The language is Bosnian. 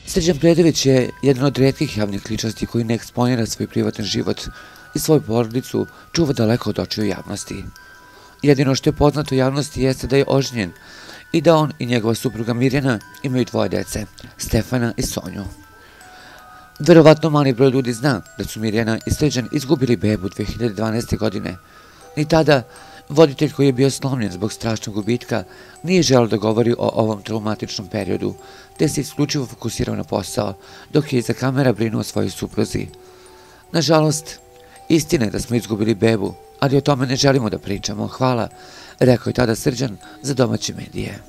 Srđan Predović je jedan od retkih javnih ličnosti koji ne eksponira svoj privatni život i svoju porodicu čuva daleko od očiju javnosti. Jedino što je poznato javnosti jeste da je oženjen i da on i njegova supruga Mirjana imaju dvoje dece, Stefana i Sonju. Verovatno mali broj ljudi zna da su Mirjana i Srđan izgubili bebu 2012. godine. Ni tada voditelj koji je bio slomljen zbog strašnog gubitka nije želeo da govori o ovom traumatičnom periodu, te se isključivo fokusirao na posao, dok je iza kamera brinuo o svojoj supruzi. Nažalost, istina je da smo izgubili bebu, ali o tome ne želimo da pričamo, hvala, rekao je tada Srđan za domaće medije.